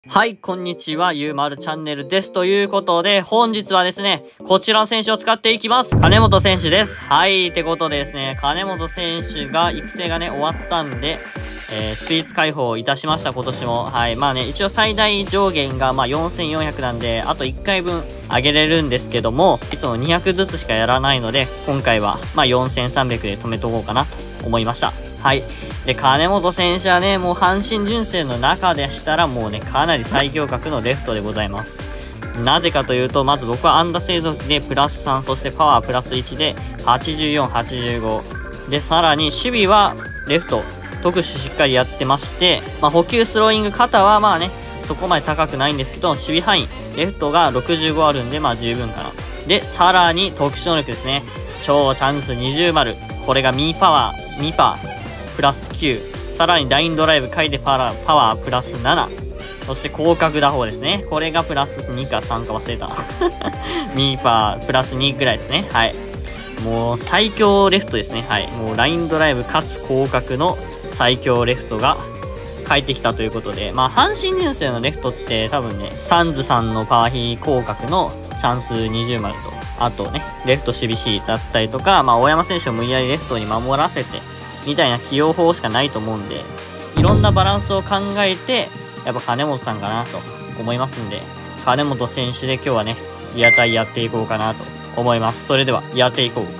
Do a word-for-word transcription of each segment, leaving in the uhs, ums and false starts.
はい、こんにちは、ゆうまるチャンネルです。ということで、本日はですね、こちらの選手を使っていきます。金本選手です。はい、ってことでですね、金本選手が、育成がね、終わったんで、えー、スピリッツ解放いたしました、今年も。はい、まあね、一応最大上限が、まあ、よんせんよんひゃくなんで、あといっかいぶん上げれるんですけども、いつもにひゃくずつしかやらないので、今回は、まあ、よんせんさんびゃくで止めとこうかなと思いました。はい。で、金本選手はね、もう阪神純正の中でしたらもうね、かなり最強格のレフトでございます。なぜかというと、まず僕は安打製造機でプラスさん、そしてパワープラスいちではちじゅうよん、はちじゅうご。で、さらに守備はレフト、特殊しっかりやってまして、まあ補給スローイング肩はまあね、そこまで高くないんですけど、守備範囲、レフトがろくじゅうごあるんで、まあ十分かな。で、さらに特殊能力ですね。超チャンスにじゅう丸。これがミーパワー、ミーパー。プラスきゅう、さらにラインドライブ回でパワー、パワープラスなな、そして広角打法ですね。これがプラスにかさんか忘れたミーパープラスにぐらいですね。はい、もう最強レフトですね。はい、もうラインドライブかつ広角の最強レフトが帰ってきたということで、まあ阪神純正のレフトって多分ね、サンズさんのパワーヒ広角のチャンスにじゅう丸と、あとねレフト守備 C だったりとか、まあ大山選手を無理やりレフトに守らせてみたいな起用法しかないと思うんで、いろんなバランスを考えて、やっぱ金本さんかなと思いますんで、金本選手で今日はね、リアタイやっていこうかなと思います。それでは、やっていこう。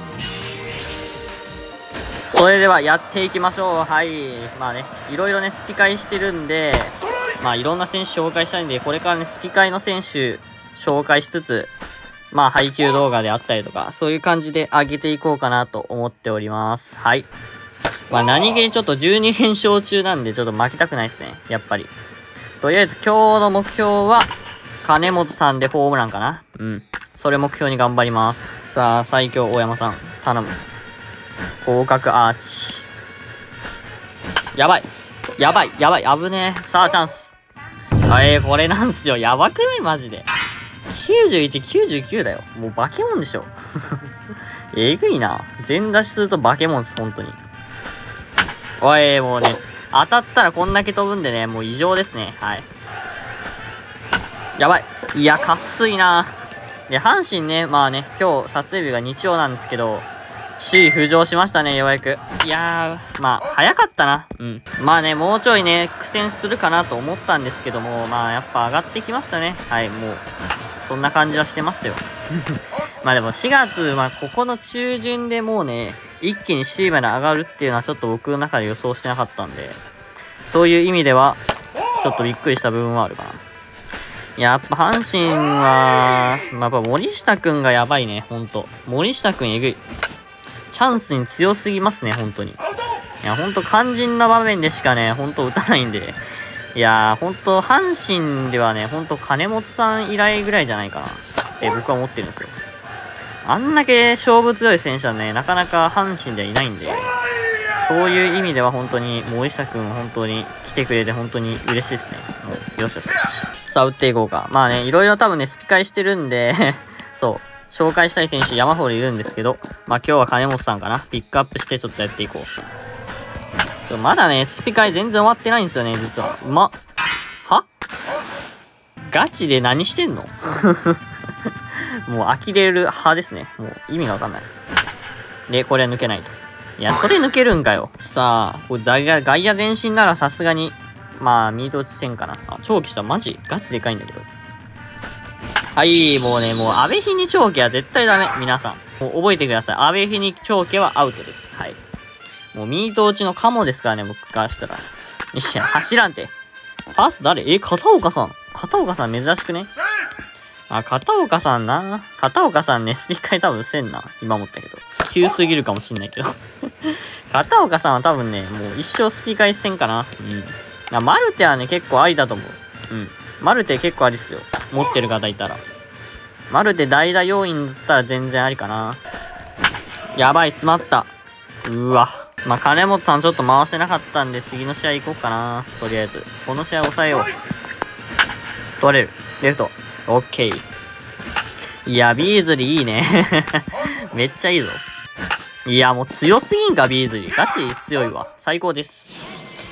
それでは、やっていきましょう。はい。まあね、いろいろね、スピ会してるんで、まあいろんな選手紹介したいんで、これからね、スピ会の選手紹介しつつ、まあ配球動画であったりとか、そういう感じで上げていこうかなと思っております。はい。まあ何気にちょっとじゅうに連勝中なんでちょっと負けたくないですね。やっぱり。とりあえず今日の目標は、金本さんでホームランかな。うん。それ目標に頑張ります。さあ、最強大山さん。頼む。広角アーチ。やばい。やばい。やばい。危ねえ。さあ、チャンス。あえー、これなんすよ。やばくないマジで。きゅうじゅういち、きゅうじゅうきゅうだよ。もう化け物でしょ。えぐいな。全出しすると化け物です、本当に。おい、もうね、当たったらこんだけ飛ぶんでね、もう異常ですね。はい。やばい。いや、かっすいな。で、阪神ね、まあね、今日撮影日が日曜なんですけど、首位浮上しましたね、ようやく。いやー、まあ、早かったな。うん。まあね、もうちょいね、苦戦するかなと思ったんですけども、まあ、やっぱ上がってきましたね。はい、もう、そんな感じはしてましたよ。まあでもしがつ、まあ、ここの中旬でもうね、一気に首位まで上がるっていうのはちょっと僕の中で予想してなかったんで、そういう意味では、ちょっとびっくりした部分はあるかな。やっぱ阪神は、まあ、やっぱ森下くんがやばいね、ほんと。森下くんえぐい。チャンスに強すぎますね、ほんとに。いや、ほんと肝心な場面でしかね、ほんと打たないんで。いやー、ほんと阪神ではね、ほんと金本さん以来ぐらいじゃないかなって僕は思ってるんですよ。あんだけ勝負強い選手はね、なかなか阪神ではいないんで、そういう意味では本当に森下くん本当に来てくれて本当に嬉しいですね。もうよしよしよし。さあ打っていこうか。まあね、いろいろ多分ね、スピ会してるんで、そう、紹介したい選手山ほどいるんですけど、まあ今日は金本さんかな。ピックアップしてちょっとやっていこう。ちょまだね、スピ会全然終わってないんですよね、実は。うまっ。はガチで何してんのもう呆れる派ですね。もう意味がわかんない。で、これは抜けないと。いや、それ抜けるんかよ。さあ、これ外野、外野前進ならさすがに、まあ、ミート打ちせんかな。あ、長期した。マジガチでかいんだけど。はい、もうね、もう、安倍日に長期は絶対ダメ。皆さん。もう覚えてください。安倍日に長期はアウトです。はい。もう、ミート打ちのカモですからね、僕からしたら。いや、走らんて。ファースト誰え、片岡さん。片岡さん珍しくね。あ、片岡さんな。片岡さんね、スピ会多分せんな。今思ったけど。急すぎるかもしんないけど。片岡さんは多分ね、もう一生スピ会せんかな。うん。あ、マルテはね、結構ありだと思う。うん。マルテ結構ありっすよ。持ってる方いたら。マルテ代打要員だったら全然ありかな。やばい、詰まった。うわ。まあ、金本さんちょっと回せなかったんで、次の試合行こうかな。とりあえず。この試合抑えよう。取れる。レフト。オッケー。いや、ビーズリーいいね。めっちゃいいぞ。いや、もう強すぎんか、ビーズリー。ガチ強いわ。最高です。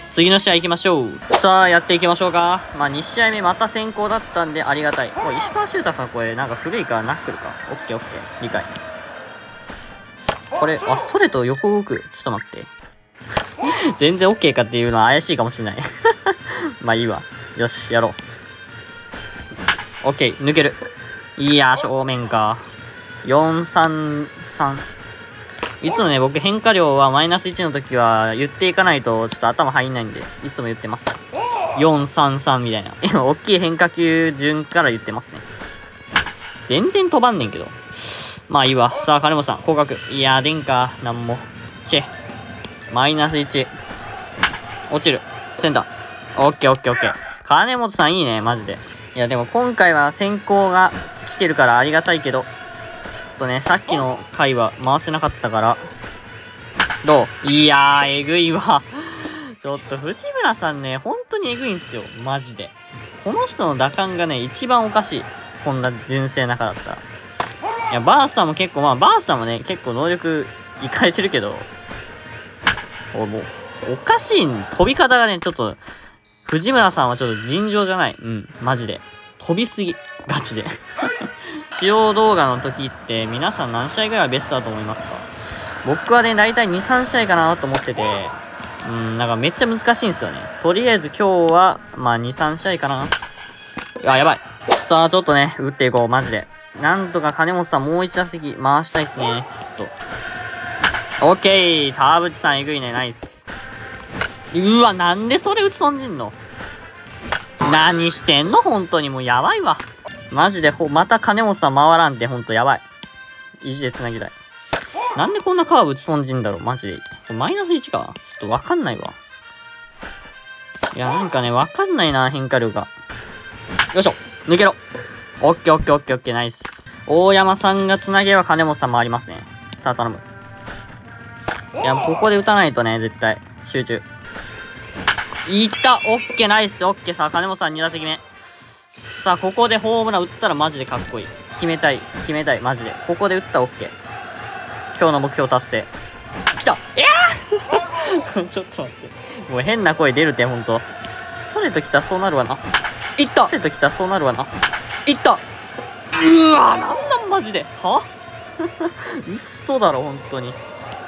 次の試合行きましょう。さあ、やっていきましょうか。まあ、に試合目また先行だったんでありがたい。これ、石川修太さん、これ、なんか古いからナックルか。オッケーオッケー。理解。これ、あ、ストレート横動く。ちょっと待って。全然オッケーかっていうのは怪しいかもしれない。まあいいわ。よし、やろう。オッケー、抜ける。いやー、正面か。よん、さん、さん。いつもね、僕変化量はマイナスいちの時は言っていかないとちょっと頭入んないんで、いつも言ってます。よん、さん、さんみたいな。今、大きい変化球順から言ってますね。全然飛ばんねんけど。まあいいわ。さあ、金本さん、降格。いやー、出んか。なんも。チェ。マイナスいち。落ちる。センター。オッケーオッケーオッケー。金本さんいいね、マジで。いや、でも今回は先行が来てるからありがたいけど、ちょっとね、さっきの回は回せなかったから。どう？いやー、えぐいわ。ちょっと藤村さんね、本当にえぐいんすよ。マジで。この人の打感がね、一番おかしい。こんな純正中だったら。いや、バースさんも結構、まあ、バースさんもね、結構能力いかれてるけど、お、もう、おかしいん、飛び方がね、ちょっと、藤村さんはちょっと尋常じゃない。うん、マジで。飛びすぎ。ガチで。使用動画の時って、皆さん何試合ぐらいベストだと思いますか？僕はね、だいたいに、さん試合かなと思ってて、うん、なんかめっちゃ難しいんですよね。とりあえず今日は、まあに、さん試合かな。あ、やばい。さあ、ちょっとね、打っていこう、マジで。なんとか金本さんもう一打席回したいっすね。ちょっと。オッケー、田淵さんえぐいね、ナイス。うわ、なんでそれ打ち損じんの？何してんの本当にもうやばいわ。マジでほ、また金本さん回らんってほんとやばい。意地で繋ぎたい。なんでこんなカーブ打ち損じんだろうマジで。マイナスいちかちょっとわかんないわ。いや、なんかね、わかんないな、変化量が。よいしょ抜けろオッケーオッケーオッケーオッケーナイス。大山さんが繋げば金本さん回りますね。さあ頼む。いや、ここで打たないとね、絶対。集中。いったオッケーナイスオッケーさあ、金本さんに打席目。さあ、ここでホームラン打ったらマジでかっこいい。決めたい。決めたい。マジで。ここで打ったらオッケー。今日の目標達成。来たいやーちょっと待って。もう変な声出るって、ほんと。ストレート来たらそうなるわな。いったストレート来たらそうなるわな。いったうわーなんなんマジではうっそだろ、ほんとに。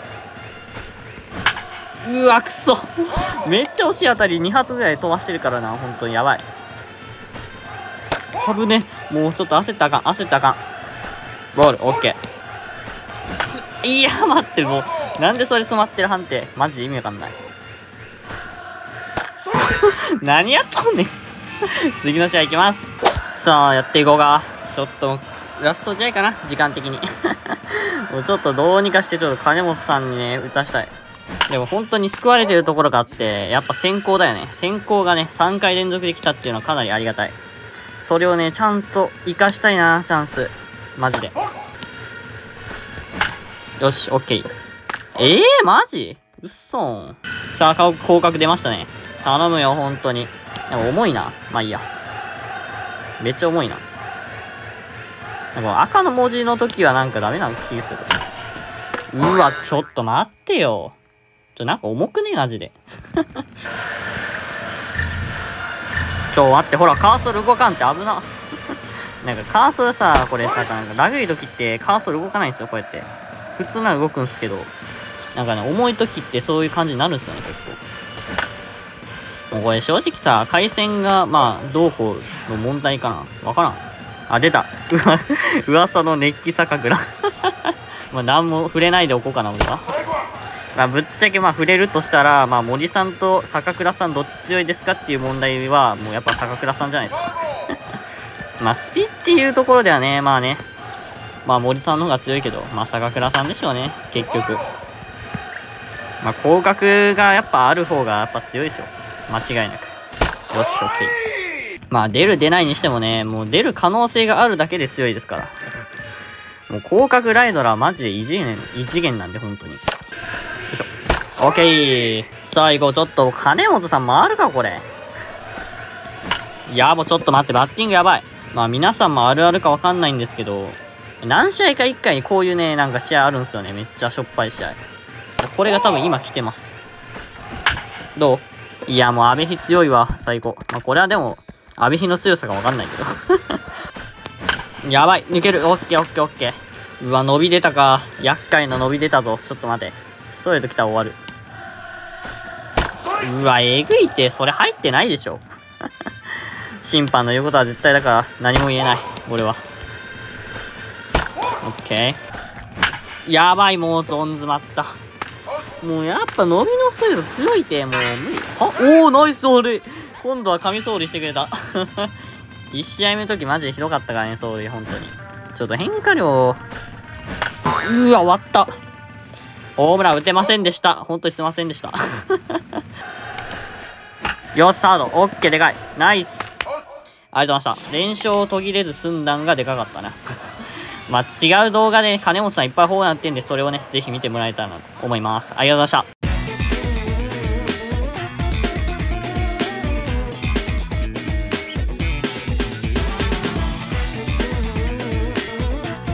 うわ、くそめっちゃ惜しい当たりに発ぐらい飛ばしてるからな、ほんとにやばい。危ね。もうちょっと焦ったらあかん、焦ったらあかん。ボール、オッケー。いや、待って、もう、なんでそれ詰まってる判定マジで意味わかんない。何やっとんねん。次の試合いきます。さあ、やっていこうか。ちょっと、ラスト試合かな時間的に。もうちょっとどうにかして、ちょっと金本さんにね、打たしたい。でも本当に救われてるところがあって、やっぱ先行だよね。先行がね、さんかい連続で来たっていうのはかなりありがたい。それをね、ちゃんと活かしたいな、チャンス。マジで。よし、オッケー。えー、マジうっそん。さあ、顔、降格出ましたね。頼むよ、本当に。でも重いな。まあいいや。めっちゃ重いな。なんか赤の文字の時はなんかダメな気がする。うわ、ちょっと待ってよ。ちょ、なんか重くねマジで。ちょ、待って、ほら、カーソル動かんって危な。なんかカーソルさ、これさ、なんかラグい時ってカーソル動かないんですよ、こうやって。普通なら動くんですけど、なんかね、重い時ってそういう感じになるんですよね、結構。もうこれ正直さ、回線が、まあ、どうこうの問題かなわからん。あ、出た。うわ、噂の熱気酒蔵。まあ、なんも触れないでおこうかな、俺は。まあ、ぶっちゃけまあ触れるとしたら、まあ、森さんと坂倉さんどっち強いですかっていう問題は、もうやっぱ坂倉さんじゃないですか。まあ、スピっていうところではね、まあね、まあ森さんの方が強いけど、まあ坂倉さんでしょうね、結局。まあ、降格がやっぱある方がやっぱ強いですよ。間違いなく。よし、オッケー。まあ、出る出ないにしてもね、もう出る可能性があるだけで強いですから。もう降格ライドラーマジで異次元、異次元なんで、本当に。よいしょ。オッケー。最後、ちょっと、金本さん回るか、これ。いや、もうちょっと待って、バッティングやばい。まあ、皆さんもあるあるかわかんないんですけど、何試合かいっかいにこういうね、なんか試合あるんですよね。めっちゃしょっぱい試合。これが多分今来てます。どう？ いや、もう阿部比強いわ、最高。まあ、これはでも、阿部比の強さがわかんないけど。やばい、抜ける。オッケーオッケーオッケー。うわ、伸び出たか。厄介な伸び出たぞ。ちょっと待て。ストレート来たら終わる。うわ、えぐいって、それ入ってないでしょ。審判の言うことは絶対だから何も言えない。俺は。オッケー。やばい、もうゾーン詰まった。もうやっぱ伸びのストレート強いて、もう無理。はおー、ナイス走塁。今度は神走塁してくれた。いち試合目の時マジでひどかったからね、走塁、本当に。ちょっと変化量。うわ、終わった。ホームラン打てませんでした。本当にすいませんでした。よし、サード。オッケー、でかい。ナイス。ありがとうございました。連勝を途切れず済んだんがでかかったな。まあ、違う動画で金本さんいっぱいホームラン打ってんで、それをね、ぜひ見てもらえたらなと思います。ありがとうございました。